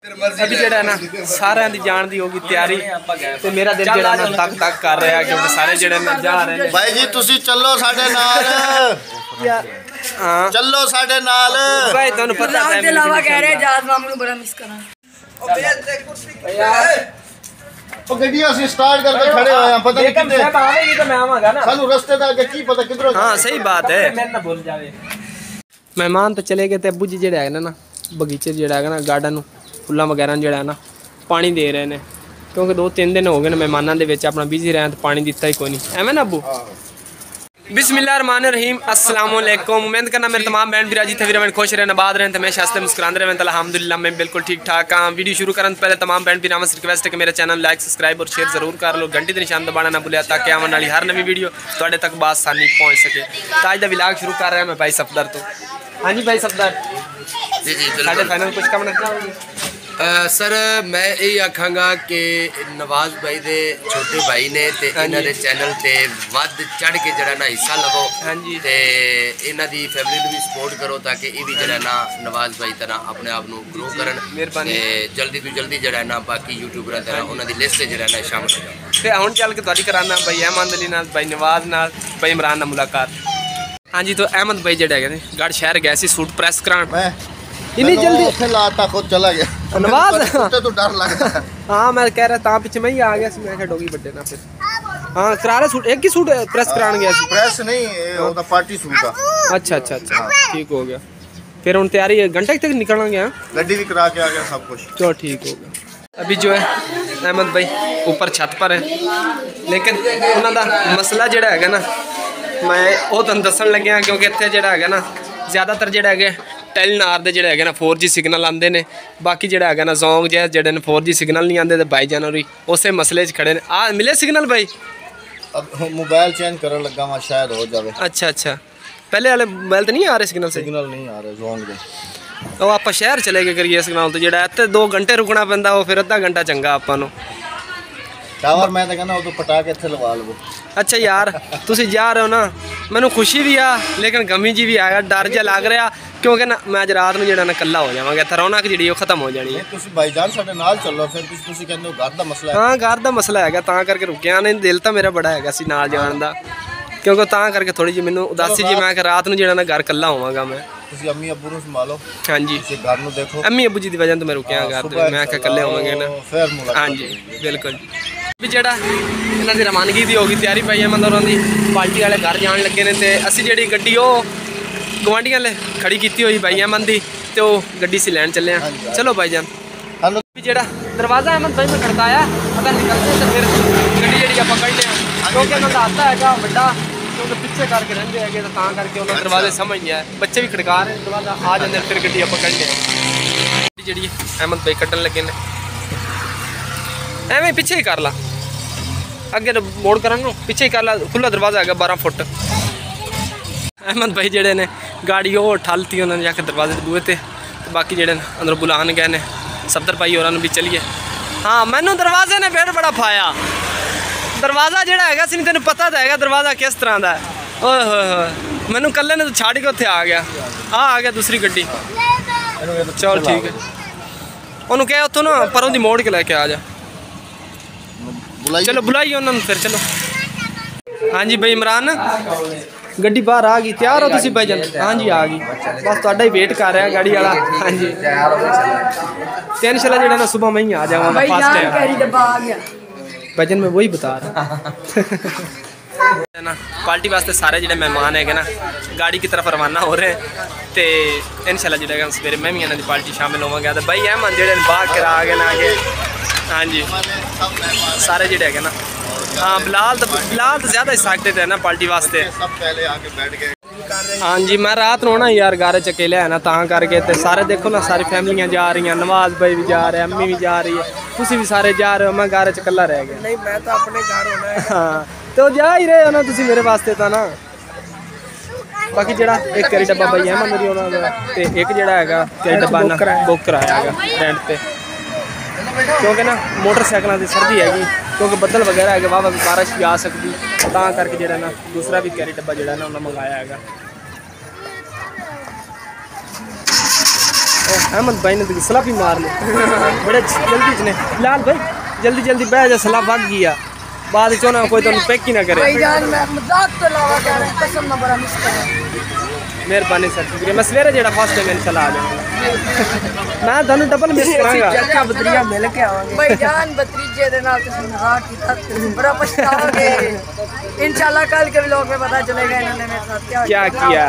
अभी जड़ा ना सारे दी जान दी होगी तैयारी ते मेरा दिल जड़ा ना तक तक कर रहा है क्योंकि सारे जड़े ना जा रहे हैं। भाई जी तुसी चलो साडे नाल। हां चलो साडे नाल। भाई तन्नू पता है दिल आवा कह रहे जाद मामू नु बड़ा मिस करा। ओ बेल दे कुर्सी ओ गड्डी ਅਸੀਂ स्टार्ट करके खड़े होए हैं पता नहीं कितने साहब आवेगी तो मैं आवांगा ना सानू रास्ते दा आगे की पता किधरों। हां सही बात है मैं ना भूल जावे। मेहमान तो चले गए ते अब्बू जी जेड़ा है ना बगीचे जेड़ा है ना गार्डन फुल्लां वगैरह जेड़ा है ना पानी दे रहे हैं क्योंकि 2-3 दिन हो गए मेहमानों के विच अपना बिजी रहे तो पानी दिता ही कोई नहीं एवं ना अब्बू। बिस्मिल्लाहिर्रहमानिर्रहीम अस्सलाम वालेकुम। उम्मीद करना मेरे तमाम बहन भरा जी थे वीर खुश रहने आबाद रहें हमेशा हंसते मुस्कुराते रहें तो अल्हम्दुलिल्लाह मैं बिल्कुल ठीक ठाक हाँ। वीडियो शुरू करने पहले तमाम बहन भरावां से रिक्वेस्ट है कि मेरे चैनल लाइक सब्सक्राइब और शेयर जरूर कर लो, घंटी के निशान दबाना ना भूलिया ताकि आने वाली हर नवी वीडियो तुहाडे तक बासानी पहुँच सके। तो अज का व्लॉग शुरू कर रहा है मैं भाई सफदर तो। हाँ जी भाई सफदर जी जी साढ़े फाइनल कुछ कम रखना होगी सर मैं यही आखांगा कि नवाज भाई दे छोटे भाई ने ते इन्हां दे चैनल ते वध चढ़ के जरा ना हिस्सा लवो। हाँ जी ते इन्हां दी फैमिली नूं भी सपोर्ट करो ताकि ये भी जरा ना नवाज भाई तरह अपने आप नूं ग्रो करन। मेहरबानी जल्दी तो जल्दी जरा ना बाकी यूट्यूबर तरह उन्हां दी लिस्ट जरा ना शामिल हो जाओ। ते हुण चल के तुहाडी कराना भाई अहमद अली नाल भाई नवाज नाल भाई इमरान नाल मुलाकात। हाँ जी तो अहमद भाई जेड़ा है गढ़ शहर गए सी सूट प्रेस करान इतनी जल्दी उठे लाता खुद चला गया नवाज तो डर लगता है। हाँ मैं कह रहा था पीछे मैं ही आ गया सी मैं डोगी बड्डे ना फिर हाँ करा रहे सूट एक ही सूट प्रेस कराने गया सी प्रेस नहीं ओदा पार्टी सूट था। अच्छा अच्छा अच्छा ठीक हो गया फिर उन तैयारी घंटे तक निकलना गया गड्डी भी करा के आ गया सब कुछ चलो ठीक हो गया। अभी जो है अहमद भाई ऊपर छत पर है लेकिन उन्होंने मसला जोड़ा है ना मैं वो तुम दसन लग्या क्योंकि इतने जोड़ा है ना ज़्यादातर जोड़ा है टेलीनार के जोड़े है 4G सिग्नल आते हैं बाकी जोड़ा है ना जोंग जै जोड़े 4G सिग्नल नहीं आते तो भाई जान और उस मसले खड़े आ मिले सिग्नल भाई अब मोबाइल चेंज करने लगा वहाँ शायद हो जाए। अच्छा अच्छा पहले वाले मोबाइल तो नहीं आ रहे सिग्नल नहीं आ रहे जोंग दे तो आप शहर चले गए करिए सिग्नल तो जोड़ा इतने 2 घंटे रुकना पैंदा वो फिर अद्धा घंटा चंगा आपां टावर मैं तो कहना वो पटा के इत्थे लवा लवो। अच्छा यार तुसी जा रहे हो ना मैनू खुशी भी आ लेकिन गमी जी भी आया डर जा लग रहा क्योंकि ना मैं अज रात में जो कला हो जावांगा इत्थे रौनक जी खत्म हो जानी है। भाईजान साडे नाल चलो फिर तुसी कहंदे हो घर दा मसला है। हाँ घर दा मसला है तां करके रुकिया नहीं दिल तो मेरा बड़ा है सी नाल जान दा क्योंकि तां करके थोड़ी जी मैनू उदासी जी मैं रात में जो घर कला होवांगा मैं। तुसी अम्मी अब्बू नूं संभालो। हाँ जी घर नूं देखो अम्मी अम्मी अब्बू जी की वजह तो मैं रुकिया घर मैं कल्ले होवांगे ना फिर मुलाकात। हाँ जी बिल्कुल भी जेड़ा इन्हां दी रवानगी दी होगी तैयारी पाई अहमद होरां दी पार्टी वाले घर जान लगे ने ते असीं जेड़ी गड्डी ओ गवांढियां ले खड़ी कीती होई भाई अहमद दी ते ओ गड्डी सी लैन चले हैं। चलो भाईजान भी जेड़ा दरवाज़ा अहमद भाई में खड़काया पता निकलते तो फिर गड्डी जेड़ी आपां कढ लिया क्योंकि उन्हां दा आता हैगा बड़ा क्योंकि पिछे करके रहिंदे हैगे तो तां करके उन्हां दरवाजे समझ नहीं आए बच्चे भी खड़का रहे दरवाज़ा आ जांदे फिर गड्डी आपां कढ लिया जेड़ी अहमद भाई कड्ढन लगे ने एवें पिछे ही कर ला अगे मोड़ करा पिछे ही कर ला खुला दरवाजा है 12 फुट। अहमद भाई जेडे ने गाड़ी वो ठलती उन्होंने जाके दरवाजे बूहे ते बाकी जेडे अंदर बुलान गए ने सफदर भाई होरां भी चलिए। हाँ मैनू दरवाजे ने फिर बड़ा फाया दरवाज़ा जोड़ा है सी तेन पता तो है दरवाज़ा किस तरह का है ओए होए मैनू कल्ले ने तो छाड़ के उत्थे आ गया दूसरी गड्डी। चल ठीक है उन्होंने कहा उतों ना परों की मोड़ के लैके आ जा चलो बुलाइए उन्होंने फिर चलो। हाँ जी भाई इमरान गड्डी बाहर आ गई तैयार हो तुसी भाईजान। हाँ जी आ गई बस तुहाडा ही वेट कर रहा गाड़ी वाला। हाँ जी तीन शला जो ना सुबह मैं ही आ जाऊँगा भाईजान मैं वही बता रहा ना पार्टी वास्ते सारे जो मेहमान है ना गाड़ी की तरफ रवाना हो रहे हैं तो इंशाल्लाह जो सवेरे मैं भी इन्हों की पार्टी शामिल होवगा तो भाई अहमद जो बाग करा के ना आगे। हाँ जी सारे जोड़े है ना हाँ बिलाल तो ज़्यादा एक्साइटेड है ना पार्टी वास्ते सब पहले आके बैठ गए। हाँ जी मैं रात नू ना यार गारे च अकेले है ना तां करके ते सारे देखो ना सारी फैमिलियाँ जा रही हैं नवाज भाई भी जा रहे हैं अम्मी भी जा रही है तुसी भी सारे जा रहे हो मैं गारे च कल्ला रह गया। नहीं मैं तो अपने घर होना है। हाँ तो जा ही रहे हो ना तुसी मेरे वास्ते तो ना बाकी जरा एक कैरी डब्बा भाई है मेरी उन्होंने एक जरा है कैरी डब्बा ना बुक कराया है रेंट पे क्योंकि ना मोटरसाइकिलों की सर्दी हैगी क्योंकि बदल वगैरह है वाह बारिश भी आ सकती तां करके जो ना दूसरा भी कैरी डब्बा जो ना उन्हें मंगाया है। अहमद भाई ने तो सलाह भी मार ली बड़े जल्दी ने। लाल भाई जल्दी जल्दी बह जा, सलाह भाग गया बाद चोना कोई तुम पैक ही ना करे। भाईजान मैं मजाक तो लावा कह रहा हूं, कसम ना बड़ा मिस कर। मेहरबानी सर, शुक्रिया। मैं सवेरे जेड़ा फर्स्ट टाइम इंशाल्लाह आ जाऊंगा। मैं थानू डबल मिस करांगा। चाचा बदरिया मिल के आवांगे भाईजान। बतरीजे दे नाल तुम हाथ की तक बड़ा पछताओगे इंशाल्लाह। कल के व्लॉग में पता चलेगा इन्होंने मेरे साथ क्या किया।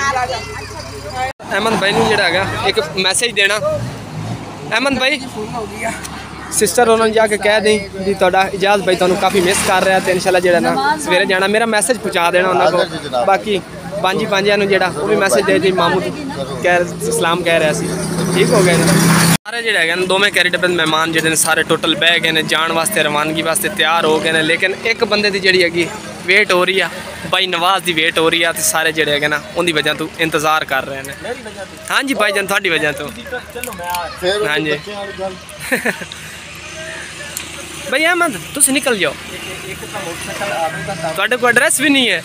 अहमद भाई ने जेड़ा हैगा एक मैसेज देना। अहमद भाई सिस्टर उन्होंने जाके कह दी भी तुहाडा इजाज़ भाई तुहानू काफ़ी मिस कर रहा है, तो इंशाल्लाह जेड़ा ना सवेरे जाना। मेरा मैसेज पहुँचा देना उन्होंने को। बाकी बांजी पांजिया जेड़ा वो भी मैसेज दे दी मामू कह सलाम कह रहा सी। ठीक हो गए ना सारे जेड़ा है ना। दोवें कैरेक्टर मेहमान जेडे ने सारे टोटल बह गए हैं, जान वास्ते रवानगी वास्ते तैयार हो गए हैं। लेकिन एक बंदे की जी हैगी वेट हो रही है, भाई नवाज की वेट हो रही है। तो सारे जेडे है ना उनकी वजह तो इंतजार कर रहे हैं। हाँ जी भाई जान थोड़ी वजह तो। हाँ जी भाई अहमद तुम निकल जाओ, थोड़े को एड्रैस भी नहीं है।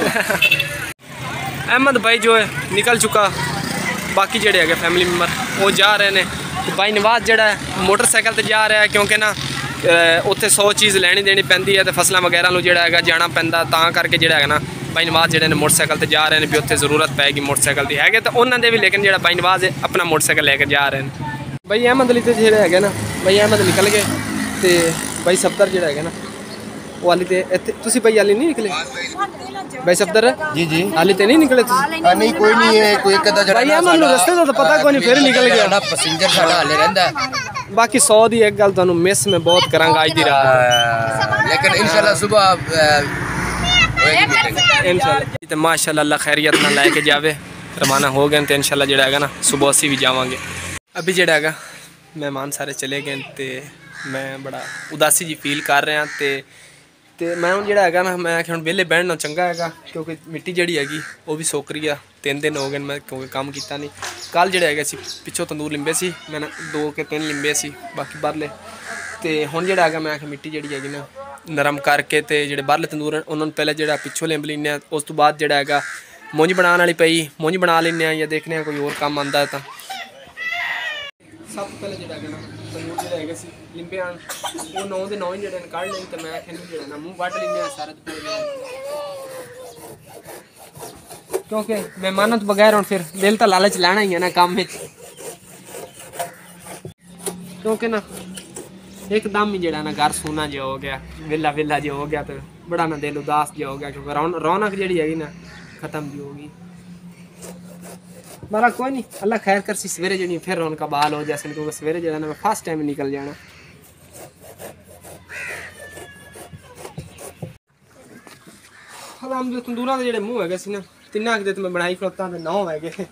अहमद भाई जो है निकल चुका, बाकी जेडे है फैमिली मेंबर वो जा रहे हैं। तो भाई नवाज जेड़ा है मोटरसाइकिल ते जा रहा है, क्योंकि ना उत्थे 100 चीज़ लैनी देनी पैंदी है, तो फसलों वगैरह नूं जेड़ा है जाना पैंदा, तां करके जेड़ा है ना भाई नवाज जेडे ने मोटरसाइकिल ते जा रहे हैं भी उत्थे जरूरत पैगी मोटरसाइकिल की है। तो उन्होंने भी लेकिन जेड़ा भाई नवाज है अपना मोटरसाइकिल लैके जा रहे हैं। भाई अहमद अली तो जेड़े है ना भाई अहमद निकल गए, तो भाई सफदर जेड़ा है ना वो हाली तो इत्थे तुसी भाई हाली नहीं निकले। भाई सफदर जी जी हाली तो नहीं निकले तुसी? नहीं कोई नहीं है, कोई एक अद्धा भाई अहमद नूं रस्ते तो पता कोई नहीं, फिर निकल गया ना पैसेंजर साडा हाले रहंदा है। बाकी 100 दी एक गल तुहानू मिस में बहुत करांगा आज दी रात, लेकिन इंशाल्लाह सुबह इंशाल्लाह। तो माशाल्लाह अल्लाह खैरियत ना लेके जावे, रवाना हो गए तो इंशाल्लाह जेड़ा है ना सुबह असी भी जावांगे। अभी जेड़ा है मेहमान सारे चले गए, तो मैं बड़ा उदासी जी फील कर रहा। तो मैं हूँ जेड़ा है ना मैं आखिर हम वेले बहना चंगा है, क्योंकि मिट्टी जी हैगी वो भी सोक रही है। 3 दिन हो गए मैं क्योंकि काम किया नहीं। कल जेड़ा है पिछों तंदूर लिंबे सी, मैंने 2 के 3 लिंबे सी बाकी बाहरले। तो हुण जेड़ा है मैं आखिर मिट्टी जी हैगी ना नरम करके तो जो बाहरले तंदूर उन्होंने पहले जो पिछों लिंब लें, उस तो बाद जेड़ा है मुंज बनाने वाली पई मुंज बना लें, या देखने कोई और काम आता है। तो सब तो पहले जो है तंदूर जो है लिंबे आन वो 9 के 9 ही जो कढ़ लें, तो मैं आखिर जो ना मूँह वट लें सारे तो क्योंकि मेहमानों तो बगैर हूँ फिर दिल तो लालच लैना ही है ना काम में, क्योंकि ना एकदम ही जो ना घर सोना जो हो गया वेला वेला जो हो गया, तो बड़ा ना दिल उदास जो हो गया, क्योंकि रौनक जी हैगी ना खत्म भी होगी। बारा कोई नहीं अल्लाह खैर कर सी, सवेरे जी फिर रौनक बहाल हो जैसे, क्योंकि सवेरे जो है ना मैं फर्स्ट टाइम निकल जाना। हम जो तंदूर के जो मूँह है ना 3 के तो मैं बनाई खलोता, 9 है।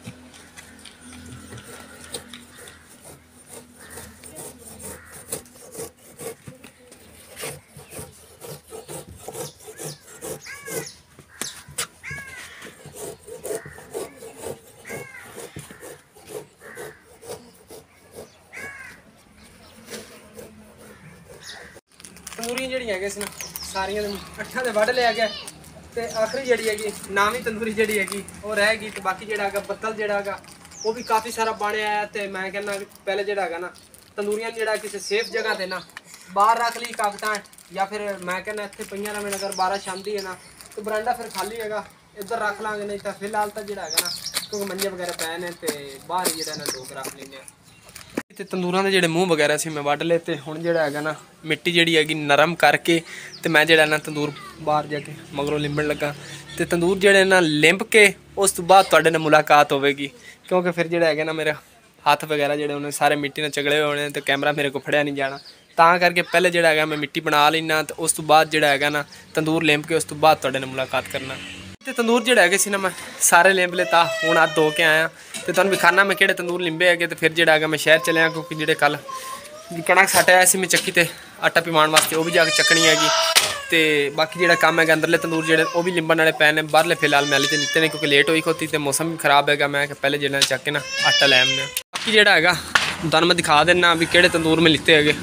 तंदूरियां जड़ियां है ना सारियां 8 के वढ़ लिया गया, तो आखिरी जी हैगी नामी तंदूरी जी हैगी वो रहेगी। तो बाकी जोड़ा है बत्तल जोड़ा है वो भी काफ़ी सारा बने आया। तो मैं कहना पहले जोड़ा है ना तंदूरियां जोड़ा किसी सेफ जगह पर ना बाहर रख ली कागटा, या फिर मैं कहना इतने पईयां रवें अगर बारिश आती है ना तो बरांडा फिर खाली है इधर रख लाँगे, नहीं तो फिलहाल तो जोड़ा है ना क्योंकि मंजे वगैरह पै ने तो बाहर ही जो ना लोग रख लें। तो तंदूर के जोड़े मूँह वगैरह से मैं वढ़ ले, तो हुण जोड़ा है ना मिट्टी जी हैगी नरम करके तो मैं जोड़ा ना तंदूर बाहर जाके मगरों लिंबन लगा। तो तंदूर जोड़े ना लिंब के उस तो बाद तुहाडे नाल मुलाकात होगी, क्योंकि फिर जोड़ा है ना मेरे हाथ वगैरह जोड़े उन्हें सारे मिट्टी ने चगड़े हुए हैं, तो कैमरा मेरे को फड़िया नहीं जाना, तां करके पहले जोड़ा है मैं मिट्टी बना लेना, तो उस तो बाद जोड़ा है ना तंदूर लिंब के उस तो बाद तुहाडे नाल मुलाकात करना। तो तंदूर जोड़ा है ना मैं सारे लिंब लेता हूँ हाथ धो के आया, तो तुहानूं विखाना मैं किहड़े तंदूर लिंबे है। तो फिर जोड़ा है मैं शहर चलिया, क्योंकि जोड़े कल कणक सट आया मैं चक्की ते आटा पिवाण वास्ते वो भी जाके चकनी हैगी। तो बाकी जोड़ा काम है अंदरले तंदूर जोड़े वो भी लिंबन वाले पै ने, बाहरले फिलहाल मैं तो लीते नहीं क्योंकि लेट हुई होती तो मौसम भी खराब है। मैं पहले जो चक के ना आटा लै आने। बाकी जोड़ा है तुहानूं मैं दिखा देना भी किहड़े तंदूर में लिते है।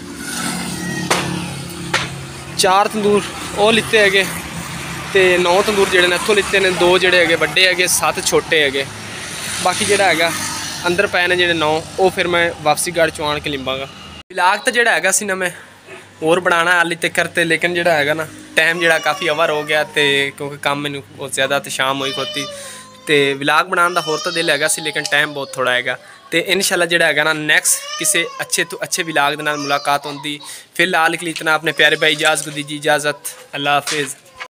4 तंदूर वो लिते है, तो 9 तंदूर जोड़े ने इत्थों लिते हैं, 2 जोड़े है बड़े है, 7 छोटे है। बाकी जोड़ा है अंदर पे ने जो 9 वो फिर मैं वापसी गाड़ चो आन के लिंबागा। व्लॉग तो जोड़ा है सी ना मैं और बनाना हाली तक करते, लेकिन जोड़ा है ना टाइम जोड़ा काफ़ी ओवर हो गया तो क्योंकि काम मैनू बहुत ज़्यादा तो शाम हुई खोती तो व्लॉग बनाने का होर तो दिल है सी, लेकिन टाइम बहुत थोड़ा है। तो इंशाल्लाह जोड़ा है ना नैक्सट किसी अच्छे तो अच्छे व्लॉग के नाल मुलाकात होंगी। फिलहाल के लिए इतना अपने प्यारे भाई इजाज़ को दीजिए इजाज़त। अल्लाह हाफिज़।